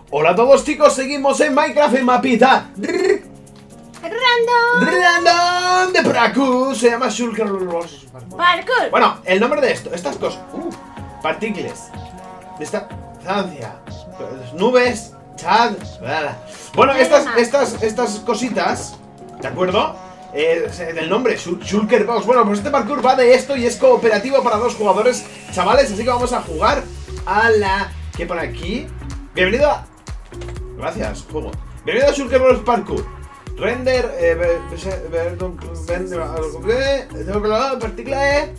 Hola a todos, chicos, seguimos en Minecraft en mapita Random de parkour. Se llama Shulker Parkour. Bueno, el nombre de esto, estas cosas partículas distancia, nubes, chat. Bueno, estas cositas, ¿de acuerdo? El nombre, Shulker Box. Bueno, pues este parkour va de esto y es cooperativo para 2 jugadores, chavales. Así que vamos a jugar a la... ¿Qué pone aquí? Bienvenido a... Gracias, juego. Bienvenido a Shulker Box Parkour. Render... partícula...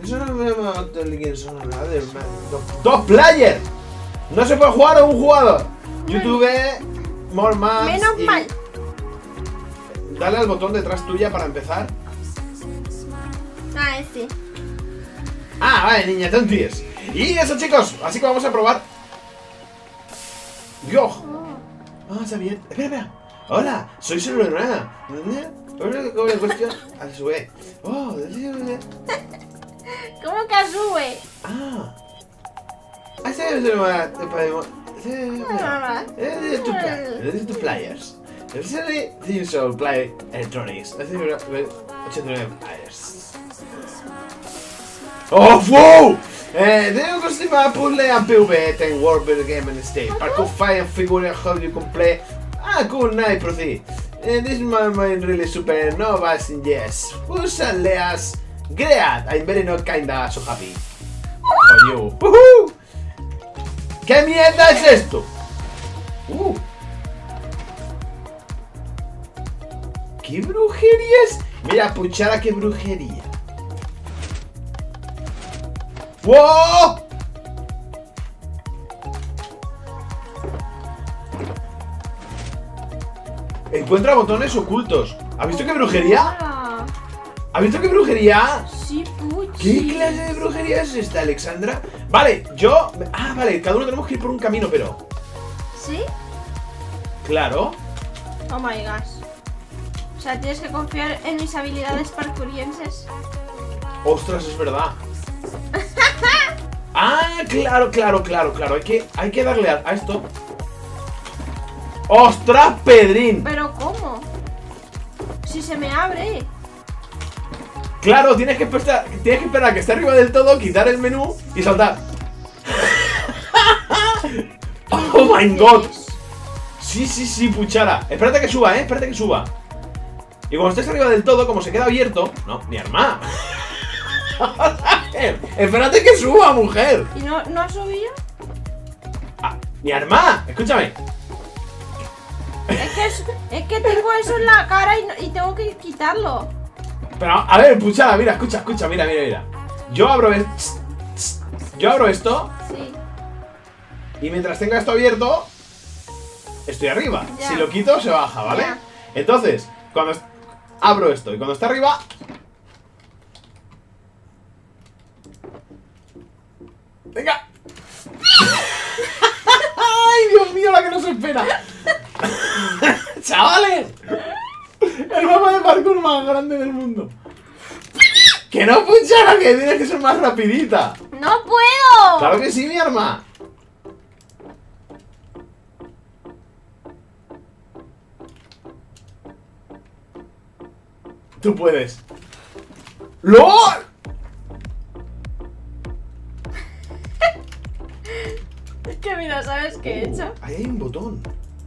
¡2 player! No se puede jugar a un jugador. YouTube, more maps. Menos mal. Dale al botón detrás tuya para empezar. Ah, sí. Ah, vale, niña, te entiendes. Y eso, chicos, así que vamos a probar. Dios. Vamos a ver. Espera. Hola, soy Silverana. Cuestión. A sube. Oh, ¿Cómo que sube? ah. Two players. So play electronics. 89 players. Oh, wow! Tengo que estimar puzzle and PV 10 world better game and state. Parkour fire and figure how you can play. Ah, cool, nice, proceed. This is my mind really super novas in yes. Who's and Leas? Great, I'm very not kinda so happy. For you. Woohoo! ¿Qué mierda es esto? ¿Qué brujería es? Mira, Puchara, qué brujería. ¡Wow! Encuentra botones ocultos. ¿Has visto qué brujería? ¿Has visto qué brujería? Sí, puchi. ¿Qué clase de brujería es esta, Alexandra? Vale, yo... Ah, vale, cada uno tenemos que ir por un camino, pero... ¿Sí? Claro. Oh my gosh. O sea, tienes que confiar en mis habilidades parkourienses. Ostras, es verdad. Ah, claro. Hay que darle a esto. ¡Ostras, Pedrín! ¿Pero cómo? Si se me abre. Claro, tienes que esperar a que esté arriba del todo, quitar el menú y saltar. ¡Oh, my God! Sí, Puchara. Espérate que suba, espérate que suba. Y cuando estés arriba del todo, como se queda abierto... No, mi arma. Espérate que suba, mujer. ¿Y no ha subido? Ah, mi arma, escúchame. Es que tengo eso en la cara y tengo que quitarlo. Pero, a ver, Puchara, mira, escucha, mira. Yo abro esto. Sí. Y mientras tenga esto abierto, estoy arriba. Ya. Si lo quito, se baja, ¿vale? Ya. Entonces, cuando abro esto y cuando está arriba... ¡Venga! ¡Ay, Dios mío, la que nos espera! ¡Chavales! El mapa de parkour más grande del mundo. ¡Que no, Puchara! ¡Que tienes que ser más rapidita! ¡No puedo! ¡Claro que sí, mi arma! Tú puedes. ¡LOL! Es que mira, ¿sabes qué he hecho? Ahí hay un botón.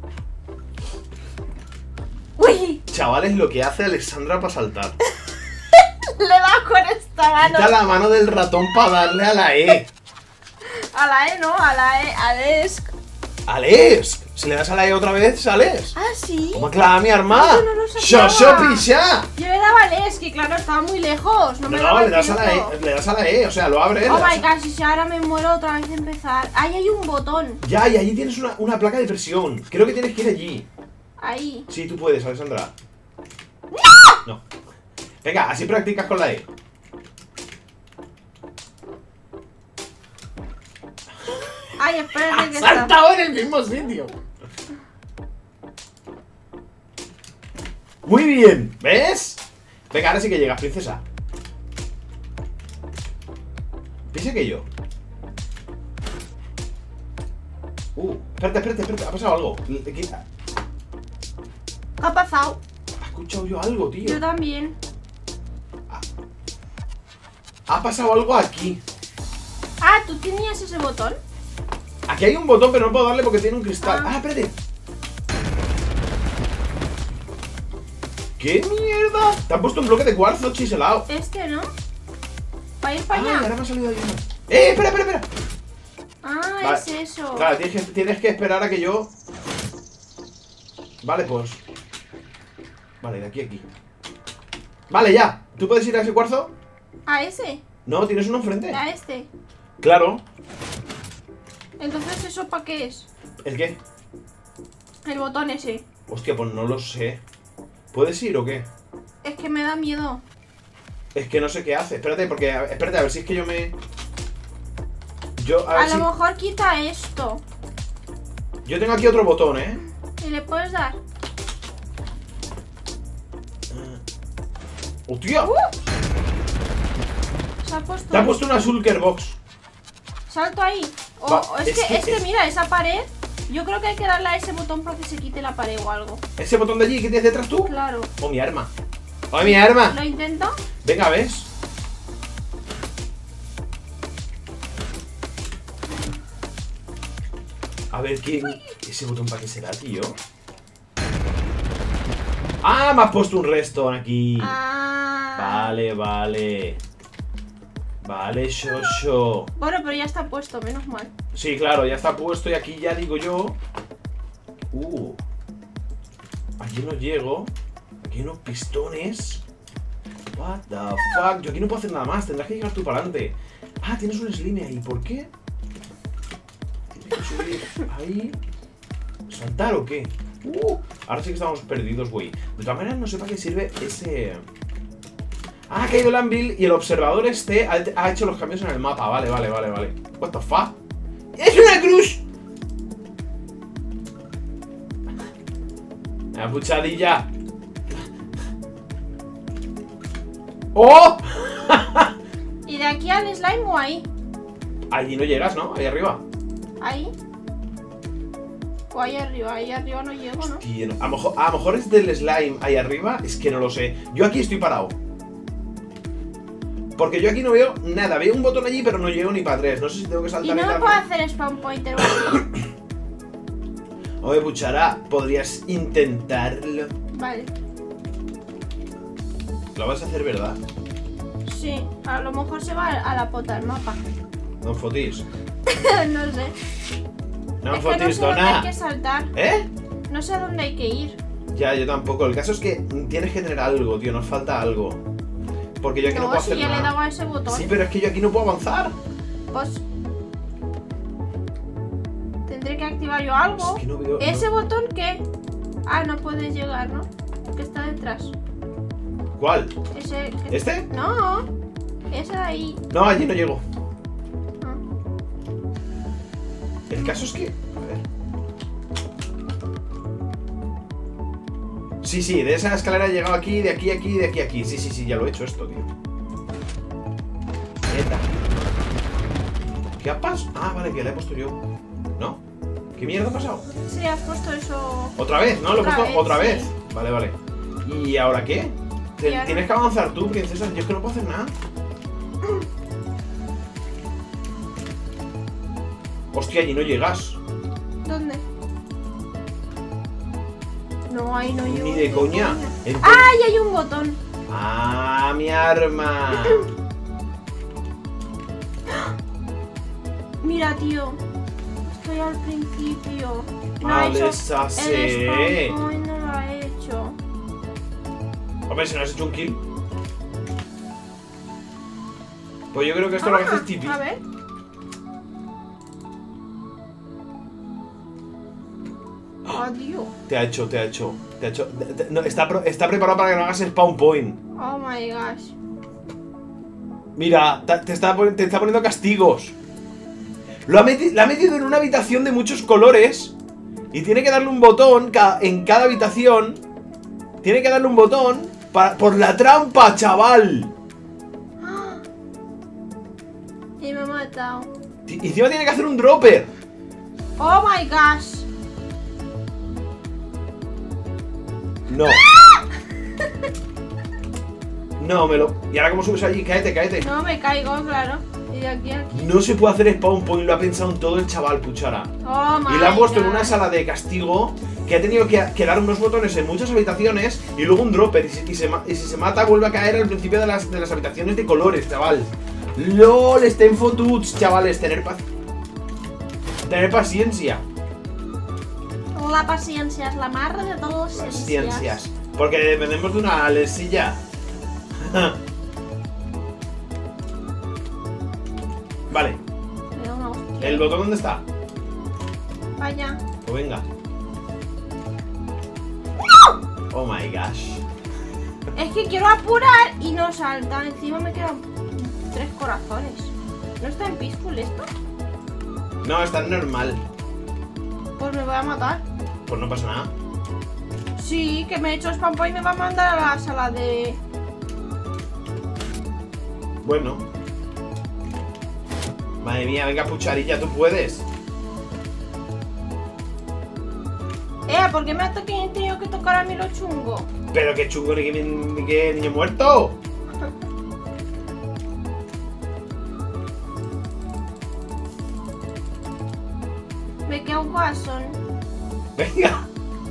¡Uy! Chavales, lo que hace Alexandra para saltar. Le da con esta mano. Quita la mano del ratón para darle a la E. A la E, no, a la E, a ESC. ¡Al ESC! Si le das a la E otra vez, sales. Ah, sí. ¿Cómo clava mi arma? Yo no lo sabía. ¡Shosho pisha! Yo le daba al ESC, que claro, estaba muy lejos. No me daba No, el le das a la tiempo. E, le das a la E, o sea, lo abres. Oh le das my god, si ahora me muero otra vez de empezar. Ahí hay un botón. Ya, y allí tienes una placa de presión. Creo que tienes que ir allí. Ahí. Sí, tú puedes, Alexandra. No. Venga, así practicas con la E. Ay, espérate que ¡Has está. saltado en el mismo sitio! Muy bien, ¿ves? Venga, ahora sí que llegas, princesa. Piensa que yo. Espérate, ha pasado algo. ¿Qué ha pasado? He escuchado yo algo, tío. Yo también. Ha pasado algo aquí. Ah, ¿tú tenías ese botón? Aquí hay un botón, pero no puedo darle porque tiene un cristal. Ah. Espérate. ¿Qué mierda? Te han puesto un bloque de cuarzo chiselado. Este, ¿no? ¿Para ir para allá? Ahora me ha salido ahí uno. Espera. Ah, Vale. es eso. Claro, tienes que esperar a que yo... Vale, pues... Vale, de aquí a aquí. Vale, ya. ¿Tú puedes ir a ese cuarzo? ¿A ese? No, tienes uno enfrente. ¿A este? Claro. Entonces, ¿eso para qué es? ¿El qué? El botón ese. Hostia, pues no lo sé. ¿Puedes ir o qué? Es que me da miedo. Es que no sé qué hace. Espérate, espérate, a ver si es que yo me... A lo mejor quita esto. Yo tengo aquí otro botón, ¿eh? ¿Y le puedes dar? ¡Hostia! Se ha puesto... Te ha puesto una shulker box. Salto ahí. Es que mira, esa pared. Yo creo que hay que darle a ese botón para que se quite la pared o algo. ¿Ese botón de allí que tienes detrás tú? Claro. ¡Oh, mi arma! ¡Oh, mi arma! ¿Lo intento? Venga, ¿ves? A ver, ¿ese botón para qué será, tío? ¡Ah! Me has puesto un redstone aquí. Vale. Vale, Shosho. Bueno, pero ya está puesto, menos mal. Sí, claro, ya está puesto y aquí ya digo yo... Aquí no llego. Aquí hay unos pistones. What the fuck. Yo aquí no puedo hacer nada más. Tendrás que llegar tú para adelante. Ah, tienes un slime ahí. ¿Por qué? Tienes que subir ahí. ¿Saltar o qué? Ahora sí que estamos perdidos, güey. De todas maneras no sé para qué sirve ese... Ah, ha caído el anvil y el observador este ha hecho los cambios en el mapa. Vale. What the fuck? ¡Es una cruz! Una puchadilla. ¡Oh! ¿Y de aquí al slime o ahí? Allí no llegas, ¿no? Ahí arriba. ¿Ahí? O ahí arriba no llego, ¿no? Hostia, a lo mejor es del slime ahí arriba. Es que no lo sé. Yo aquí estoy parado. Porque yo aquí no veo nada. Veo un botón allí, pero no llego ni para atrás. No sé si tengo que ¿Y saltar. no me puedo hacer spawn pointer o así? Oye, Puchara, ¿podrías intentarlo? Vale. Lo vas a hacer, ¿verdad? Sí, a lo mejor se va a la pota del mapa. No fotis. No sé. No Es que fotis, no sé dónde dona. hay que saltar. ¿Eh? No sé a dónde hay que ir. Ya, yo tampoco. El caso es que tienes que tener algo, tío. Nos falta algo. Porque yo aquí no puedo si hacer ya le he nada. dado a ese botón. Sí, pero es que yo aquí no puedo avanzar. Pues... ¿Tendré que activar yo algo? Es que no veo... ¿Ese botón qué? Ah, no puedes llegar, ¿no? Que está detrás. ¿Cuál? Ese... ¿Este? No. Ese de ahí. No, allí no llego. Ah. El caso es que... A ver... Sí, de esa escalera he llegado aquí, de aquí a aquí, de aquí a aquí. Sí, ya lo he hecho esto, tío. Neta. ¿Qué ha pasado? Ah, vale, que le he puesto yo. ¿No? ¿Qué mierda ha pasado? Sí, has puesto eso... ¿Otra vez? ¿No? Lo he Otra puesto vez, otra sí. vez. Vale. ¿Y ahora qué? ¿Y ahora? Tienes que avanzar tú, princesa. Yo es que no puedo hacer nada. Hostia, allí no llegas. ¿Dónde? No, ahí no llego. Ni de coña. Entonces- ¡Ah! Ahí hay un botón. ¡Ah, mi arma! Mira, tío. Estoy al principio. No Ah, ha hecho... les hace. El spawn point no lo ha hecho. Hombre, si no has hecho un kill. Pues yo creo que esto lo que hace es tipi. A ver. Adiós. Te ha hecho. No, está preparado para que no hagas spawn point. Oh my gosh. Mira, te está poniendo castigos. La ha metido en una habitación de muchos colores. Y tiene que darle un botón en cada habitación. Tiene que darle un botón por la trampa, chaval. Y me ha matado. Y encima tiene que hacer un dropper. Oh my gosh. No. No, me lo... ¿Y ahora cómo subes allí? Cáete, cáete. No, me caigo, claro. Y de aquí a aquí. No se puede hacer spawn point, lo ha pensado en todo el chaval, puchara. Oh my Y lo ha puesto en God. una sala de castigo que ha tenido que dar unos botones en muchas habitaciones y luego un dropper. Y si se mata, vuelve a caer al principio de las habitaciones de colores, chaval. LOL, estén fotuts, chavales. Tener paciencia. La paciencia es la madre de todas las Paciencias. Porque dependemos de una lesilla. Vale. ¿El botón dónde está? Vaya. Pues venga. Oh my gosh. Es que quiero apurar y no salta. Encima me quedan 3 corazones. ¿No está en peaceful esto? No, está normal. Pues me voy a matar. Pues no pasa nada. Sí, que me he hecho spam point y me va a mandar a la sala de... Bueno. Madre mía, venga, pucharilla, tú puedes. ¿Por qué me ha tenido que tocar a mí lo chungo? Pero qué chungo, ni que niño muerto. Me queda un corazón. Venga.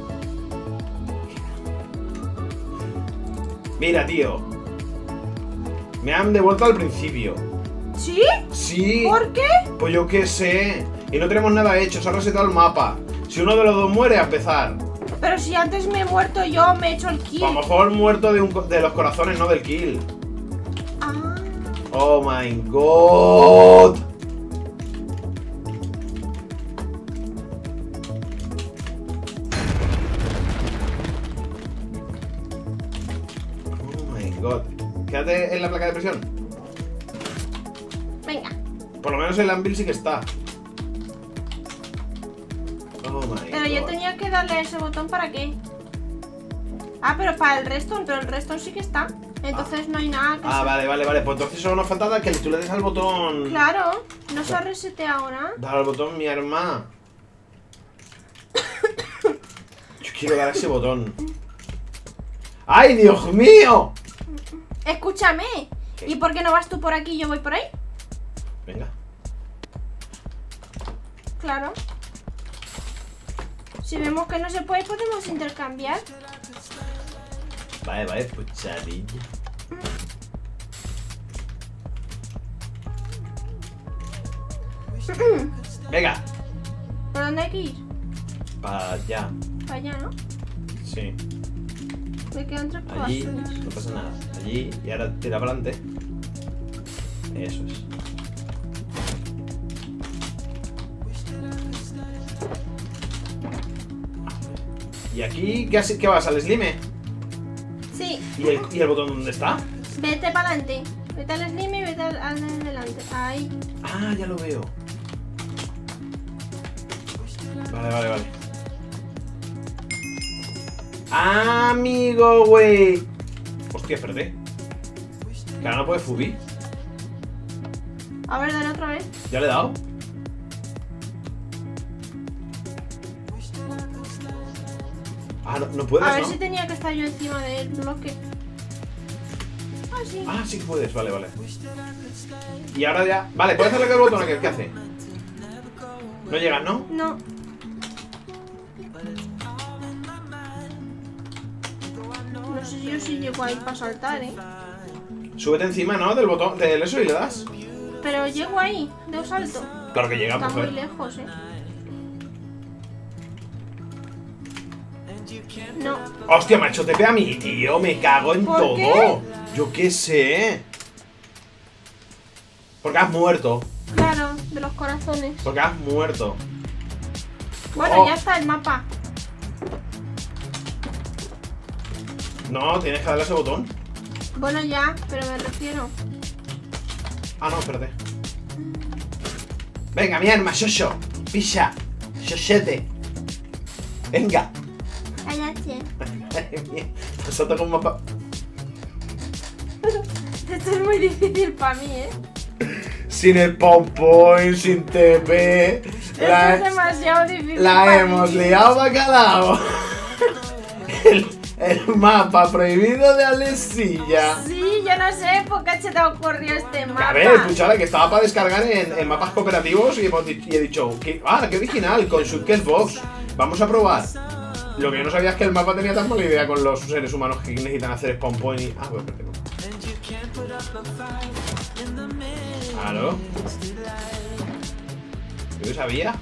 Mira, tío. Me han devuelto al principio. ¿Sí? Sí. ¿Por qué? Pues yo qué sé. Y no tenemos nada hecho, se ha resetado el mapa. Si uno de los dos muere, a empezar. Pero si antes me he muerto yo, me he hecho el kill. A lo mejor muerto de los corazones, no del kill. Ah. Oh my god. Oh my god. Quédate en la placa de presión. Venga. Por lo menos el anvil sí que está. Oh my Pero yo god. tenía que darle a ese botón ¿para qué? Ah, pero para el resto, pero el resto sí que está. Entonces no hay nada que Ah, vale. Pues entonces solo nos falta que tú le des al botón. Claro, no se ha reseteado ahora. Dale al botón, mi arma. Yo quiero dar a ese botón. ¡Ay, Dios mío! Escúchame. ¿Qué? ¿Y por qué no vas tú por aquí y yo voy por ahí? Venga. Claro. Si vemos que no se puede, podemos intercambiar. Vale, puchadilla. Venga. ¿Por dónde hay que ir? Para allá. Para allá, ¿no? Sí. Me quedan 3 Allí corazones. no pasa nada. Allí y ahora tira para adelante. Eso es. ¿Y aquí qué vas al slime? Sí. ¿Y el botón dónde está? Vete para adelante. Vete al slime y vete al de delante. Ahí. Ah, ya lo veo. Vale. Amigo, güey. Hostia, espérate. Que ahora no puede subir. A ver, dale otra vez. ¿Ya le he dado? Ah, no puedes, A ver ¿no? si tenía que estar yo encima del bloque. Ah, sí. Ah, sí que puedes, vale. Y ahora ya... Vale, puedes hacerle que el botón aquel, ¿qué hace? No llegas, ¿no? No. No sé yo si llego ahí para saltar, ¿eh? Súbete encima, ¿no? Del botón, del eso y le das. Pero llego ahí, de un salto. Claro que llega, Está muy mujer. lejos, ¿eh? No. Hostia, macho, te pega a mí, tío. Me cago en ¿Por todo. qué? Yo qué sé. Porque has muerto. Claro, de los corazones. Porque has muerto. Bueno, Oh. ya está el mapa. No, tienes que darle a ese botón. Bueno, ya, pero me refiero. Ah, no, espérate. Venga, mi arma, Shosho. Pisha. Shoshete. Venga. Cállate. Madre mía, nos ha tocado un mapa. Esto es muy difícil para mí, ¿eh? Sin spawn point, sin TP. Esto es demasiado difícil. La para hemos mí. liado bacalao. El mapa prohibido de Alessilla. Sí, yo no sé por qué se te ocurrió este mapa. A ver, puchara, que estaba para descargar en mapas cooperativos y he dicho, qué original, con Shulkers. Vamos a probar. Lo que yo no sabía es que el mapa tenía tan mala idea con los seres humanos que necesitan hacer spawn point y... bueno, perfecto. Claro. Yo sabía.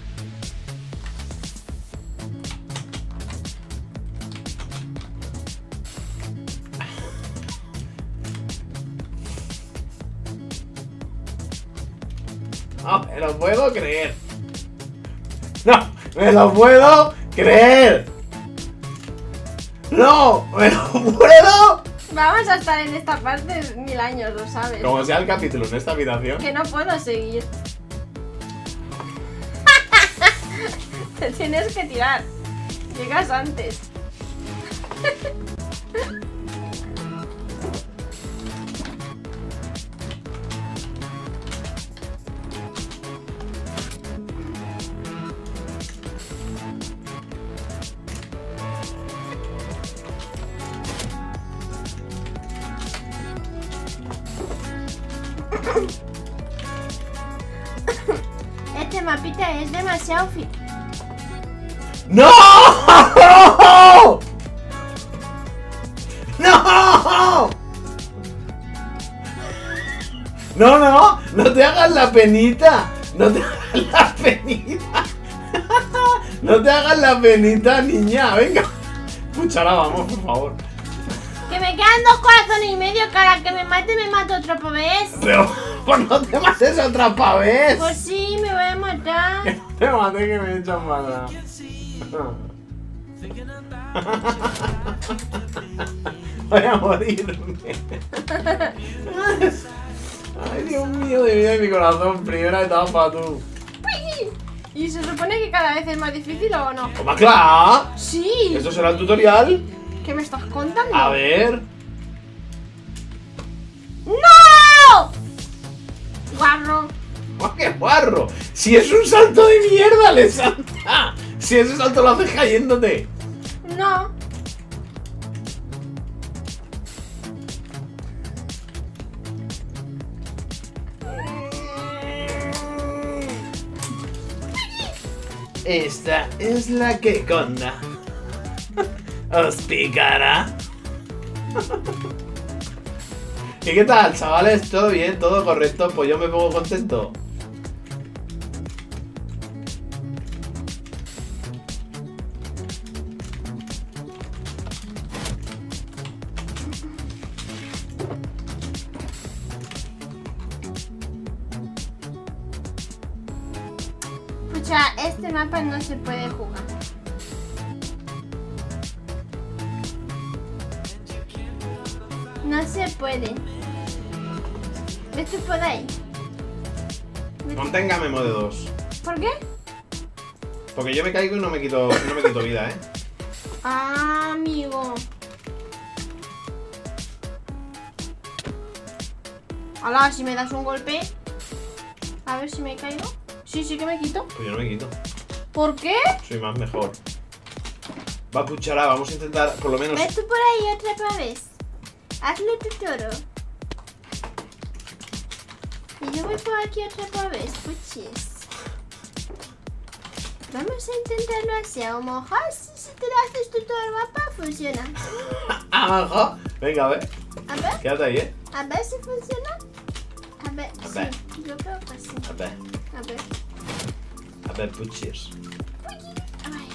No me lo puedo creer. No me lo puedo creer. No me lo puedo. Vamos a estar en esta parte 1000 años, lo sabes. Como sea el capítulo en esta habitación. Que no puedo seguir. Te tienes que tirar. Llegas antes. Este mapita es demasiado ¡No! ¡No! No, no te hagas la penita. No te hagas la penita. No te hagas la penita, niña. Venga. Puchara, vamos, por favor. Que me quedan 2 corazones y medio. Cada que me mato otra vez. Pero, pues no te mates otra vez. Pues sí, me voy a matar. Que no te mates, que me echan mala. Voy a morirme. Ay, Dios mío, de vida de mi corazón. Primera etapa, tú. ¿Y se supone que cada vez es más difícil o no? ¡Toma, claro! Sí. ¿Esto será el tutorial? ¿Qué me estás contando? A ver. ¡No! Guarro. ¡Oh, qué guarro! Si es un salto de mierda, Alessandra. Si ese salto lo haces cayéndote. No. Esta es la que conda. Os picará. ¿Y qué tal, chavales? ¿Todo bien? ¿Todo correcto? Pues yo me pongo contento. Escucha, este mapa no se puede jugar. No se puede. Vete por ahí. Mantenga memo de 2. ¿Por qué? Porque yo me caigo y no me quito vida, ¿eh? Ah, amigo. Hola, si me das un golpe. A ver si me caigo. Sí, sí que me quito. Pues yo no me quito. ¿Por qué? Soy más mejor. Va, puchará, vamos a intentar por lo menos... Ve tú por ahí otra vez. Hazlo tú todo. Y yo voy por aquí otra vez, puchis. Vamos a intentarlo así. A lo mejor si te lo haces tú todo el mapa, funciona. Ajá. Venga, a ver. A ver, Quédate ahí, ¿eh? a ver si funciona. A ver, A ver. sí, yo creo que sí. A ver. A ver. A ver, puchis. Ay.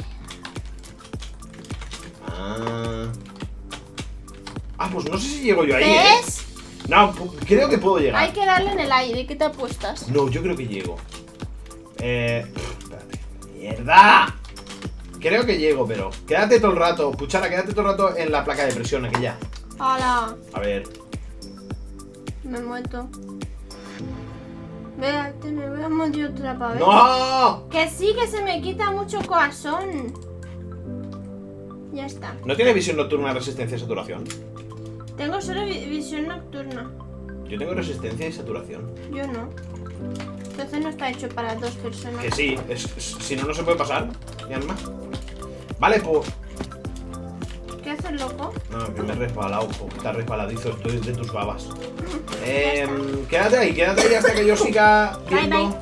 Pues no sé si llego yo ahí, ¿Ves? ¿eh? No, creo que puedo llegar. Hay que darle en el aire. ¿Qué te apuestas? No, yo creo que llego. Espérate. ¡Mierda! Creo que llego, pero... Quédate todo el rato, Puchara, quédate todo el rato en la placa de presión aquella. Hola. A ver. Me muerto. Véate, me voy a morir otra vez. ¡No! Que sí, que se me quita mucho corazón. Ya está. ¿No tiene visión nocturna, resistencia y saturación? Tengo solo visión nocturna. Yo tengo resistencia y saturación. Yo no. Entonces no está hecho para dos personas. Que sí, si no, no se puede pasar. Y además. Vale, pues. ¿Qué haces, loco? No, que me he resbalado, porque está resbaladizo, estoy de tus babas. Quédate ahí hasta que yo siga viendo. Bye, bye.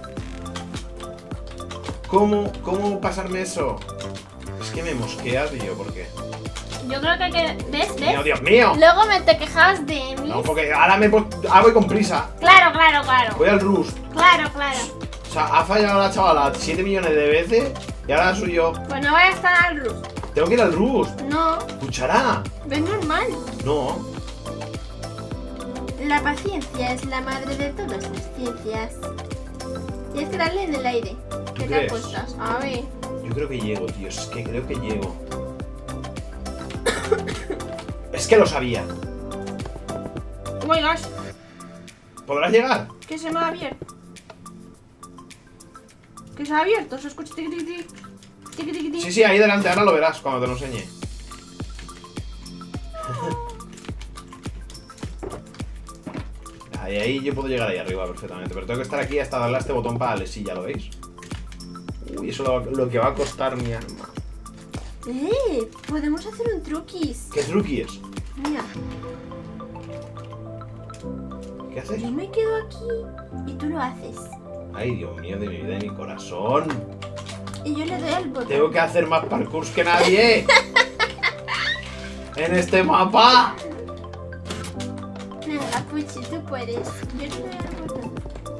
¿Cómo pasarme eso? Es que me mosquea, tío, ¿por qué? Yo creo que hay que... ¿Ves? ¡Mío, Dios mío! Luego me te quejas de mí. No, porque ahora voy con prisa. Claro, claro, claro. Voy al Rust. Claro, claro. O sea, ha fallado la chavala 7 millones de veces y ahora soy yo. Pues no voy a estar al Rust. Tengo que ir al Rust. No, Escuchará. ves normal. No. La paciencia es la madre de todas las ciencias. Tienes que darle en el aire. ¿Qué te crees? apuestas? A ver. Yo creo que llego, tío. Es que creo que llego. Es que lo sabía. Oh my gosh, ¿Podrás llegar? que se me ha abierto. Que se ha abierto, se escucha tiqui tiqui tiqui. Tiqui tiqui tiqui. Sí, sí, ahí delante. Ahora lo verás cuando te lo enseñe. Ahí yo puedo llegar ahí arriba perfectamente. Pero tengo que estar aquí hasta darle a este botón para darle. Sí, ya lo veis. Uy, eso es lo que va a costar mi alma. Podemos hacer un truquis. ¿Qué truqui es? Mira, ¿Qué haces? yo me quedo aquí y tú lo haces. Ay, Dios mío, de mi vida y mi corazón. Y yo le doy al botón. Tengo que hacer más parkours que nadie. En este mapa. Venga, Puchi, tú puedes. Yo le doy al botón.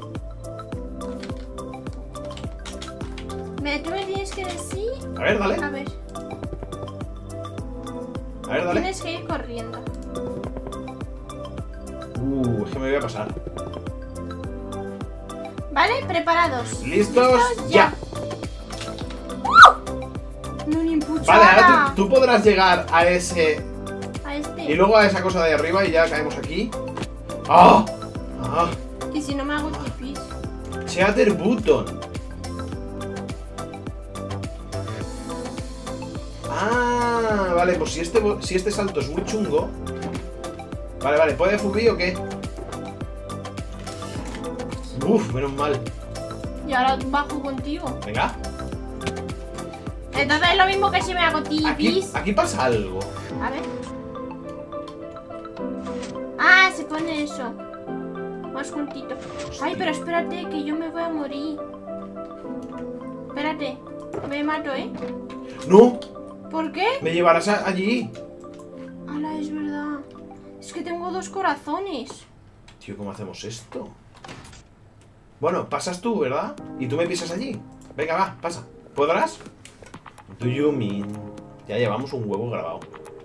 Mira, tú me tienes que decir... A ver, dale. A ver, A ver, dale. tienes que ir corriendo. Es que me voy a pasar. ¿Vale? Preparados. ¿Listos? Ya. No ni Vale, ahora tú podrás llegar a ese. A este. Y luego a esa cosa de arriba y ya caemos aquí. ¡Ah! ¡Ah! Y si no me hago tipis. Shatter button. Ah, vale, pues si este salto es muy chungo. Vale, ¿puede subir o qué? Uf, menos mal. Y ahora bajo contigo. Venga. Entonces es lo mismo que si me hago tipis. Aquí pasa algo. A ver. Ah, se pone eso. Más juntito. Ay, pero espérate, que yo me voy a morir. Espérate. Me mato, ¿eh? ¡No! ¿Por qué? Me llevarás allí. Ala, es verdad. Es que tengo 2 corazones. Tío, ¿cómo hacemos esto? Bueno, pasas tú, ¿verdad? Y tú me pisas allí. Venga, va, pasa. ¿Podrás? Do you mean? Ya llevamos un huevo grabado.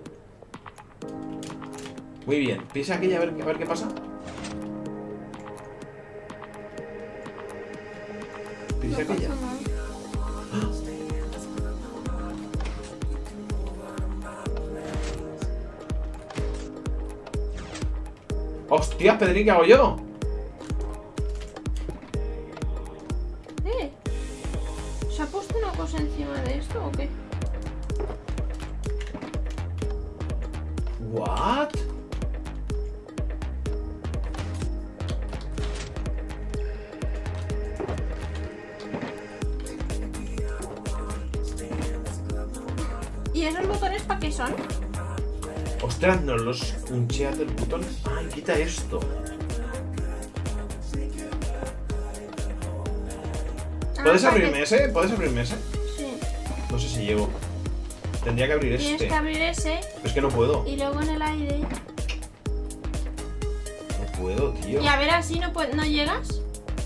Muy bien, pisa aquí y a ver qué pasa. Pisa aquella. ¡Hostias, Pedrín, qué hago yo! ¿Se ha puesto una cosa encima de esto o qué? ¿What? ¿Y esos botones para qué son? Ostras, no los uncheas del botón. Ay, quita esto. ¿Puedes abrirme ese? ¿Puedes abrirme ese? Sí. No sé si llego. Tendría que abrir Tienes este. que abrir ese Es que no puedo. y luego en el aire. No puedo, tío. Y a ver, así no llegas.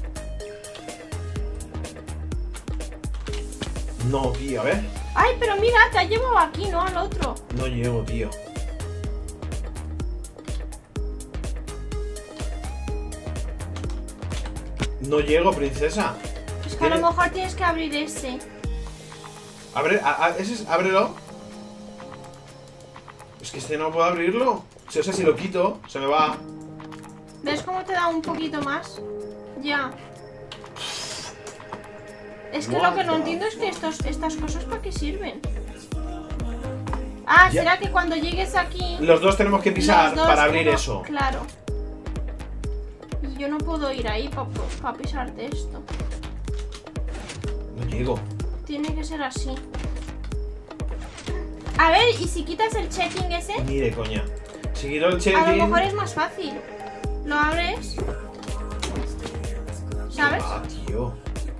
No, tío, a ver. Ay, pero mira, te has llevado aquí, no al otro. No llego, tío. No llego, princesa. Es que a lo mejor tienes que abrir ese. Abre, ábrelo. Es que este no puedo abrirlo. O sea, si lo quito, se me va. ¿Ves cómo te da un poquito más? Ya. Es que lo que no entiendo es que estas cosas ¿para qué sirven? Ah, Ya. ¿será que cuando llegues aquí... Los dos tenemos que pisar los dos para abrir uno- eso. Claro. Y yo no puedo ir ahí para pisarte esto. No llego. Tiene que ser así. A ver, ¿y si quitas el checking ese? Ni de coña. Si quito el A check-in... lo mejor es más fácil. Lo abres. ¿Sabes? Ah, tío.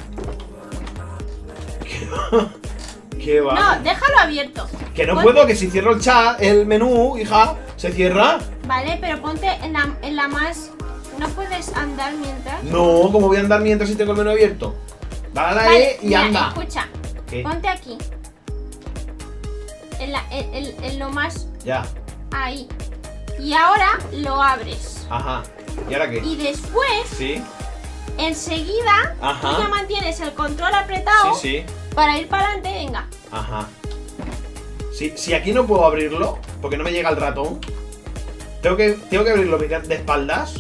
¿Qué va? ¿Qué va? No, déjalo abierto. Que no Ponte- puedo, que si cierro el chat, el menú, hija, se cierra. Vale, pero ponte en la más... ¿No puedes andar mientras? No, ¿cómo voy a andar mientras si tengo el menú abierto? Dale a la Vale, E y mira, anda. escucha. ¿Qué? Ponte aquí. En lo más... Ya. Ahí. Y ahora lo abres. Ajá. ¿Y ahora qué? Y después, Sí, enseguida, Ajá. tú ya mantienes el control apretado sí. para ir para adelante. Venga. Ajá. Si aquí no puedo abrirlo, porque no me llega el ratón, tengo que abrirlo de espaldas.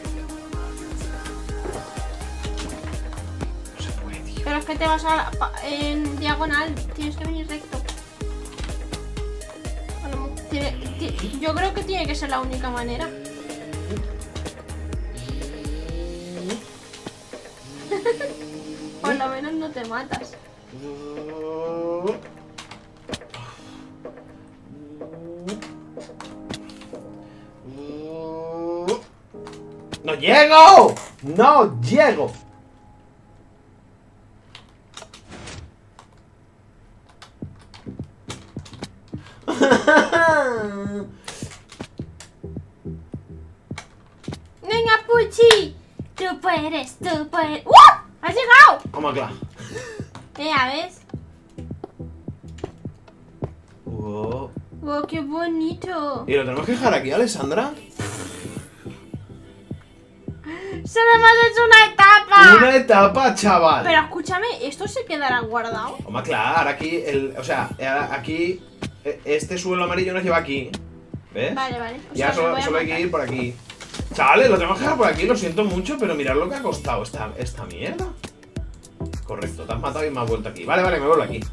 No se puede, tío. Pero es que te vas en diagonal. Tienes que venir recto. A lo mejor yo creo que tiene que ser la única manera. Por lo menos no te matas. ¡No llego! ¡No llego! Venga, Puchi. Tú puedes, tú puedes. ¡Uh! ¡Has llegado! Vamos acá. ¿Ves? Wow. ¡Wow, qué bonito! ¿Y lo tenemos que dejar aquí, Alessandra? ¡Solo hemos hecho una etapa! Una etapa, chaval. Pero escúchame, ¿esto se quedará guardado? Vamos, claro, aquí aquí este suelo amarillo nos lleva aquí. ¿Ves? Vale, vale. O Ya sea, me voy a solo hay que matar. ir por aquí. Chavales, lo tenemos que dejar por aquí, lo siento mucho, pero mirad lo que ha costado esta mierda. Correcto, te has matado y me has vuelto aquí. Vale, me vuelvo aquí.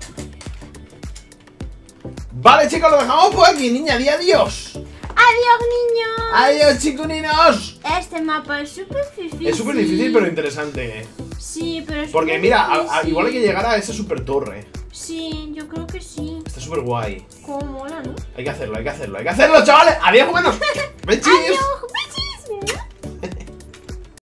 Vale, chicos, lo dejamos por aquí, niña, di adiós. ¡Adiós, niños! Adiós, chicuninos. Este mapa es súper difícil. Es súper difícil, pero interesante. Sí, pero es Porque súper mira, difícil. igual hay que llegar a esa super torre. Sí, yo creo que sí. Está súper guay. Cómo mola, ¿no? Hay que hacerlo, chavales. Adiós, buenos. Besitos. ¡Adiós!